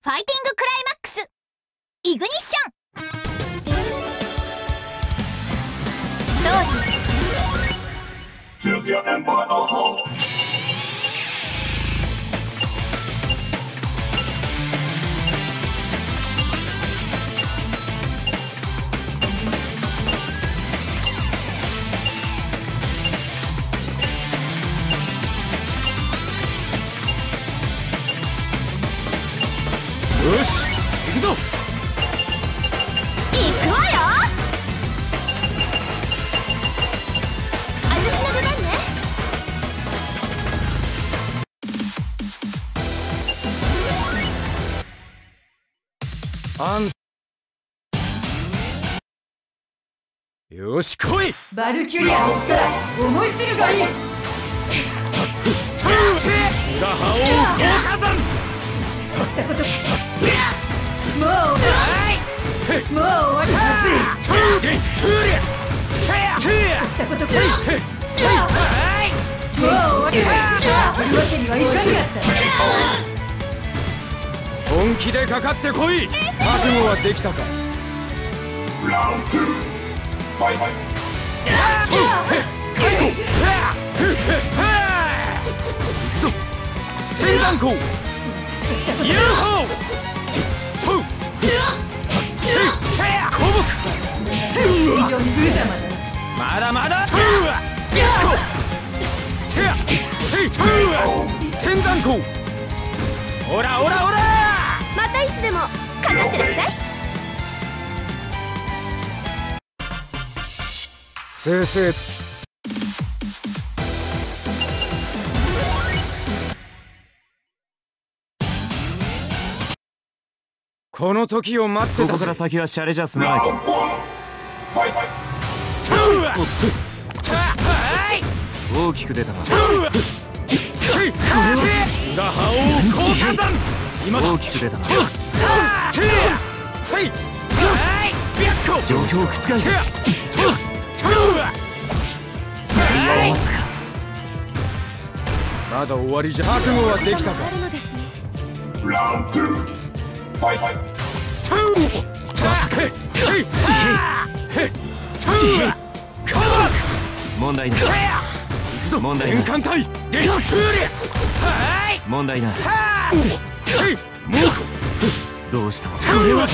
ファイティングクライマックスイグニッション。ストーリー Choose your ember or hole. よし、行くぞ。 行くわよ。私の出番ね。 あんよし来い。 バルキュリアの力思い知るがいい。 裏覇王強化山。 そうしたこともう終わりまずい。そうしたこともう終わりというわけにはいかなかった。 本気でかかってこい。覚悟はできたか。 Round 2. Fight. 行くぞ。天山校そうしたこと UFO と古木天井にするざまだ。 まだまだ天山校オラオラオラ。 またいつでもかかってらっしゃい。 正々この時を待ってたぜ。 ここから先はシャレじゃ済まないぞ。 Round 1. Fight. 大きく出たな。 裏覇王強化山。今だ。 大きく出たな。 はい状況を覆す。 まだ終わりじゃ。覚悟はできたか。 Round 2. Fight. 問題ない。問題ない。 円環隊問題ない。どうしたの。 これは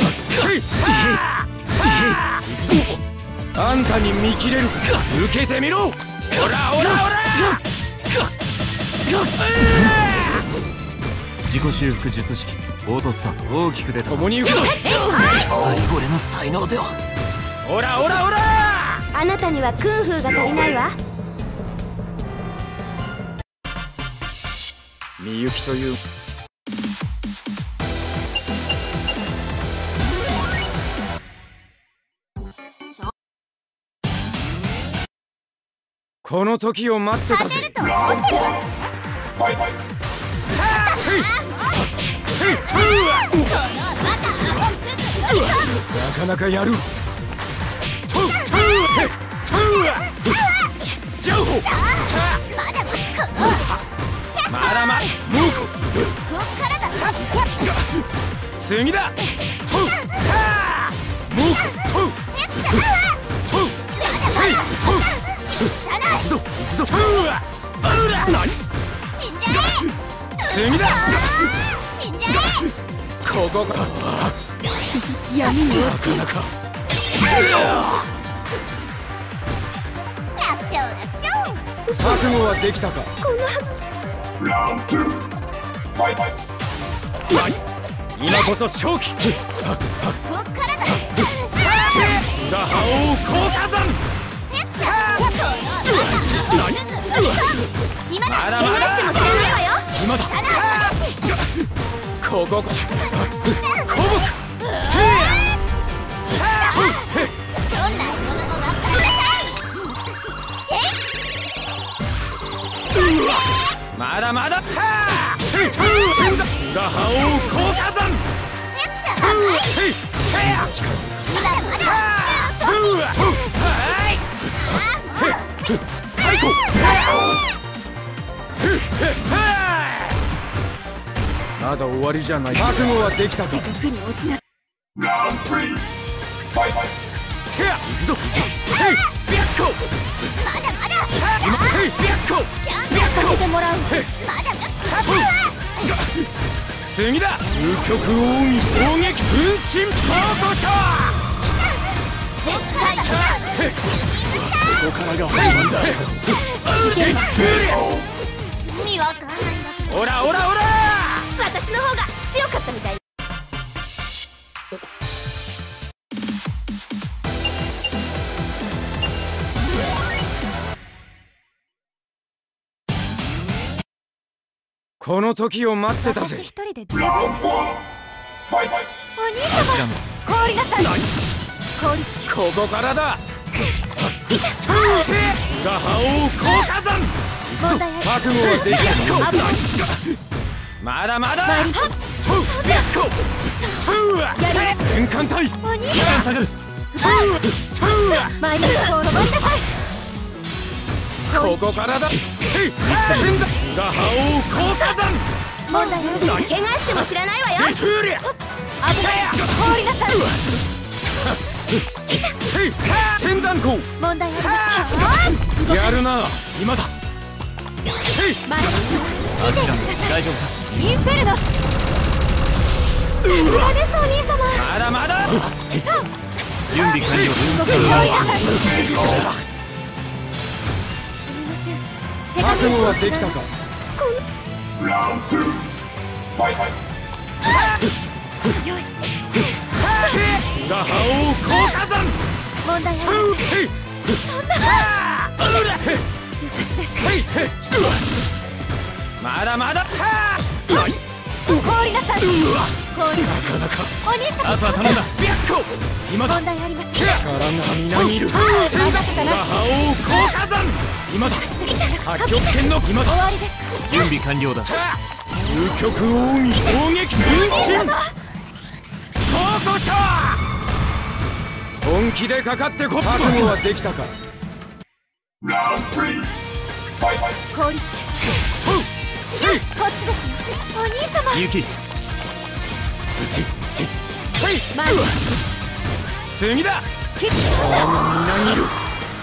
あんたに見切れるか。受けてみろ。オラオラオラ。 自己修復術式オートスタート。大きく出た。 共に行くぞ。 ありごれの才能では。 オラオラオラ。 あなたにはクンフーが足りないわ。 みゆきというこの時を待ってたぜ。 と思ってる。 Fight. なかなかやる。まだまだ次だ。次だ。ここか。 闇に落ちる。 楽勝楽勝。 覚悟はできたか。 こんなはずじゃ。 Round 2. Fight. 今こそ勝機。 こっからだ。 裏覇王強化山。 今だ。怪我しても知らないわよ。 今だ。ここか。古木どんな獲物も任せなさい。 まだまだ。裏覇王強化山。 まだまだ。 まだ終わりじゃない。覚悟はできたか。 地獄に落ちな。 Round 3. Fight. てや行くぞ。せいビャッコ。 まだまだ今せいビャッコ。 ちゃんとやらせてもらう。 まだまだ次だ。究極奥義攻撃分身パートシャ絶対だー。ここからが本番だ。 意味わかんないんだけどオラオラオラ。 私の方が強かったみたい。 この時を待ってた私ぜ。 一人で十分。 Round 1. Fight. お兄様凍りなさい。氷。 ここからだ。ガハオ降下山。 問題あり。 覚悟はできた危ない。 まだまだ。 参り。 ビャッコ。転換体。 お兄時間下がる。 参り。飛ばしなさい。 ここからだ。せいガハオ降下山。 問題あり。 怪我しても知らないわよエトゥーリャ。 危ない。凍りなさい。 せい天山口。 問題ありますか。 やるな今だ。せい参り。 諦め大丈夫だ。 インフェルノ。さすがですお兄様。 まだまだ。 準備完了。 凍りなさい。すみません。 覚悟はできたか。 Round 2. Fight. よい。 ガハオ降下山。 問題あります。 せいまだまだ。 凍りなさい。氷。お兄様。 あとは頼んだ。ビャッコ。今だ。 問題あります。 からがみなぎる。 まだかガな。 ハオ降下山。今だ。破極拳の今だ。 終わりですか。 準備完了だ。 究極奥義攻撃分身そうこそ。本気でかかってこ。覚悟はできたか。 Round 3. Fight. 氷。こせいっちですよ。お兄様。 雪せい前に。 次だ。 キック。 からがみなぎる。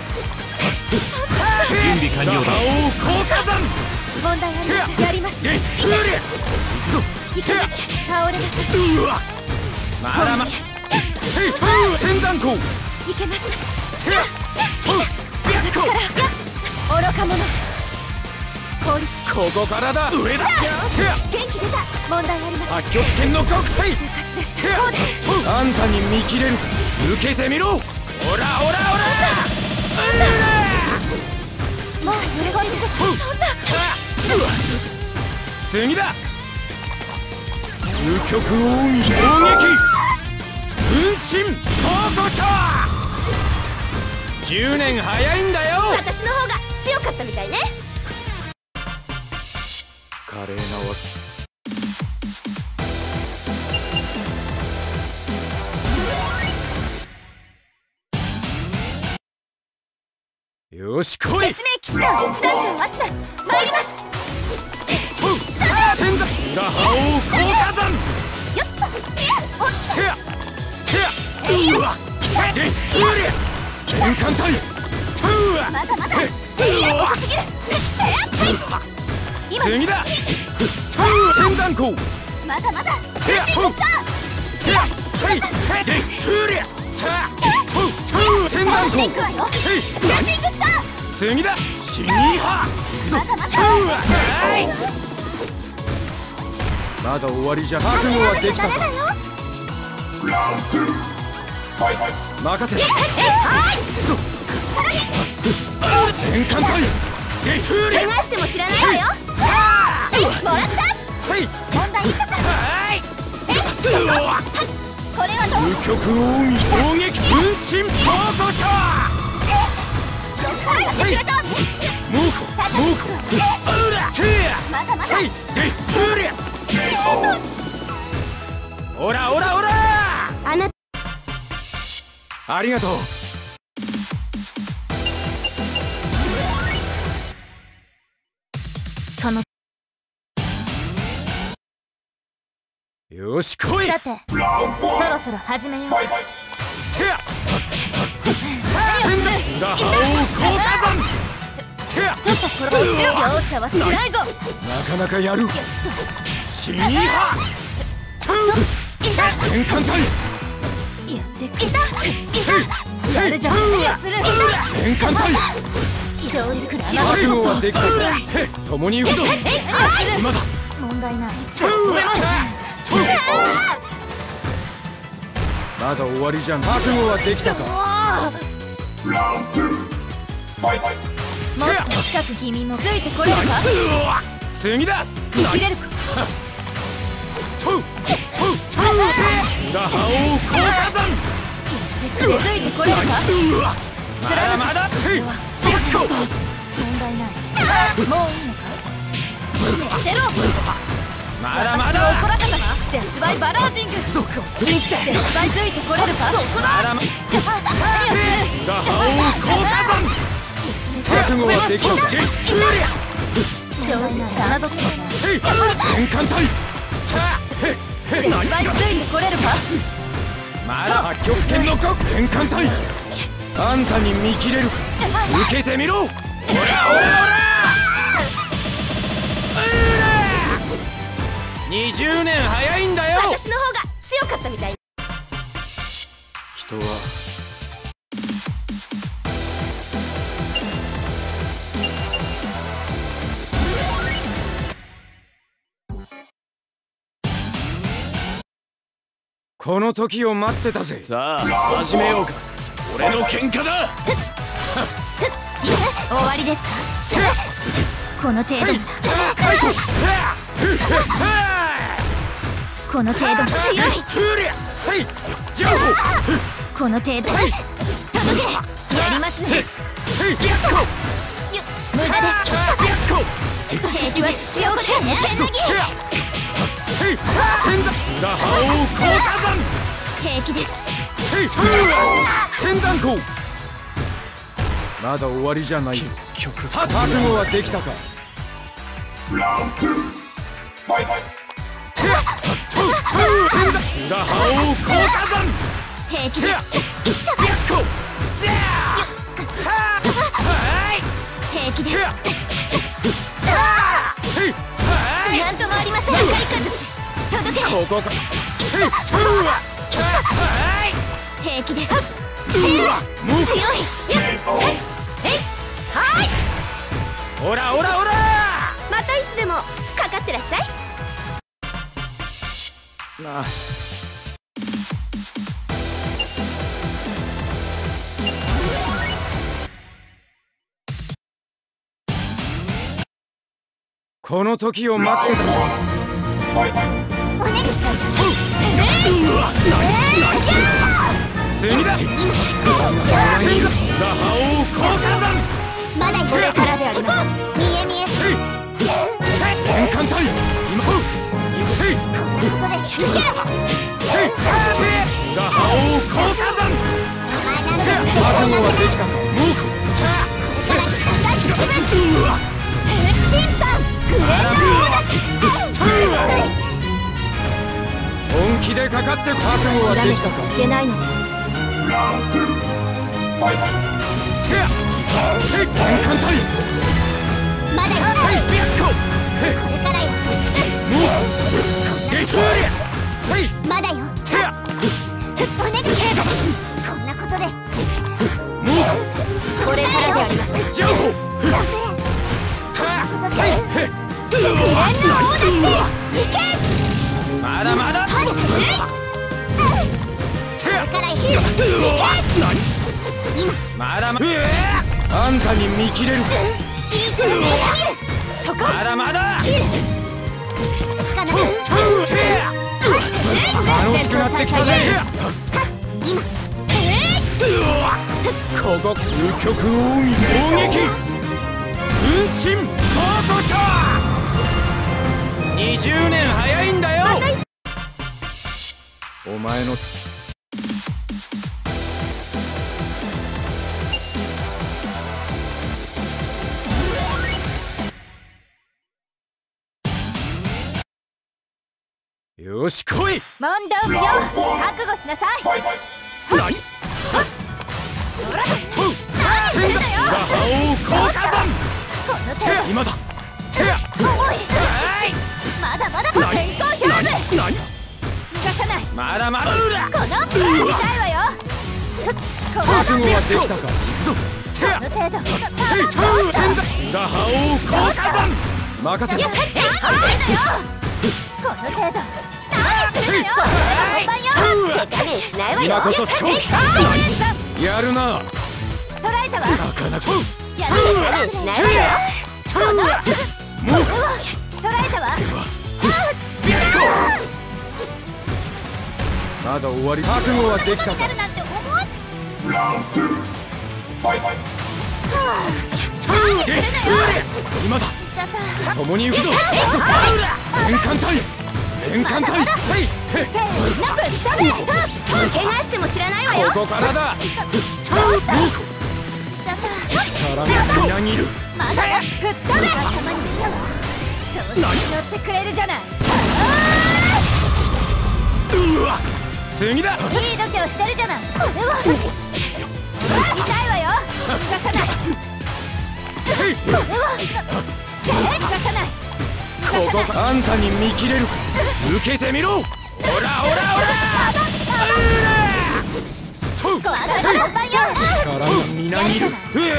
準備完了だ。 ガハオ降下山。 問題あります。やります。 ゲッツーリいけます。倒れなさい。 うわまだませい天山口。 いけます。 ビャッコ。 愚か者。氷。 ここからだ。上だ。 元気出た。問題あります。 破極拳の極体。 部活です。 あんたに見切れるか。受けてみろ。オラオラオラ。 もうこっちです。そんな。 次だ。究極奥義攻撃分身そうこそ。10年早いんだよ。 私の方が強かったみたいね。 華麗なわけ。よし来い。 説明騎士団団長アスナ参ります。 天山ガハオ降下山。 よっとてやうわで転換体。うわまだまだ遅すぎる。今次だ。天山口。 まだまだてやてやはいでトゥーリャ天山口。 行くわよ。シューティングスター。 次だ。シニーハまだまだうわまだ終わりじゃ。覚悟はできたか。 ダメだよ。 Round 2. Fight. 任せ転換体ゲトゥーリ怪我しても知らないわよ。もらったはい問題一つ。 はいこれはどう。 究極奥義攻撃分身そうこそ。 はいくれた。 モーコうらてやまだまだはいゲトゥーリオラオラオラ。 あなありがとう。 よし来い。 さて Round そ one. ろそろ始めよう。 Fight. てやガハオ効果山。てやちょっと転ば落ちろ。容赦はしないぞ。 なかなかやる。シニーハ変換体。 やってくれ。やるじゃん。する。 変換体。 正直覚悟はできたか。共に行くぞ。今だ。 問題ない。 まだ終わりじゃん。覚悟はできたか。 Round two. Fight. もっと近く君もついてこれるか。 次だ。 見切れるか。 ガハオ効果山。 ついてこれるか。 まだまだ。 問題ない。もういいのか。見せろ。 まだま私をだ。 怒らせたな。デスバイバラージング。信じてデスバイついてこれるか。そこだ。 まだまだ。ガハオ効果山。覚悟はできたか。 正直侮って変換体。 デスバイついてこれるか。 まだ北極圏の変換体。あんたに見切れるか。受けてみろ。オラオラオラ。20年早いんだよ。 私の方が強かったみたい。 人はこの時を待ってたぜ。さあ始めようか。俺の喧嘩だ。 終わりですか。この程度ならこの程度なら強い。この程度届け。やりますね。無駄です。平時は獅子王子ね。 ガハオ効果山。 平気です。 天山光。まだ終わりじゃない。覚悟はできたか。 Round two. Fight. ガハオ効果山。 平気です。平気です。なんともありません。赤い形届け。 ここか。 平気です。強い。 オラオラオラ。 またいつでもかかってらっしゃい。 なあ。この時を待ってたぞ。 Fight. お願いします。 次だ。ガハオ効果山。 まだこれからであります。見え見え。 変換体。今こここで引け。 ガハオ効果山。覚悟はできたか。もうこれからしっかり進む。審判グレート。 本気でかかって覚悟はできたか。 いけないので。 Round two. Fight. 変換体。 まだよ。これからよ。まだよ。お願いします。こんなことで。これからであります。ダメ。こんなことで。グレンの大立ち。行け。 まだまだ。 これからよ。行け。今。 まだまだ。あんたに見切れるか。まだまだ。楽しくなってきたぜ。 今。 ここ究極の海攻撃。分身そうこそ。20年早いんだよ。お前のよし来い。 問答無用。覚悟しなさい。 ファイト。 何何するのよ。 ガハオウ交換弾。 この手は今だ。 重い。まだまだ先行勝負。 何逃がさない。 まだまだ。 この見たいわよ。こ覚悟はできたか。 の程度。 ガハオウ交換弾。任せやったこの程度。何するのよ。本番よ。手加減しないわよ。 今こそ勝機。やるな。 捉えたわ。 なかなか。 やる手加減しないわよ。このもう捉えたわ。 まだ終わり。覚悟はできたか。 なるなんて思う。 Round 2. Fight. 何するのよ。 今だ。 だった共に行くぞ。連艦隊。連艦隊。はいせーのぶっ飛べ。怪我しても知らないわよ。 ここからだ。 だった力がみなぎる。 まだ吹っ飛べ。頭に来たわ。調子に乗ってくれるじゃない。 うわ次だ。 いい度胸してるじゃない。これは痛いわよ。動かない。これは動かない。 ここあんたに見切れるか。受けてみろ。オラオラオラ。 まだ本番よ。 力がみなぎる。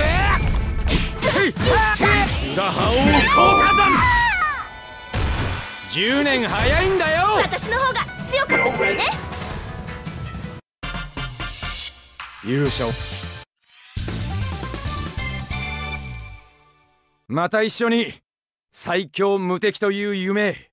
ガハオウ交換弾。10年早いんだよ。 私の方が強かったくらいね。 勇者をまた一緒に最強無敵という夢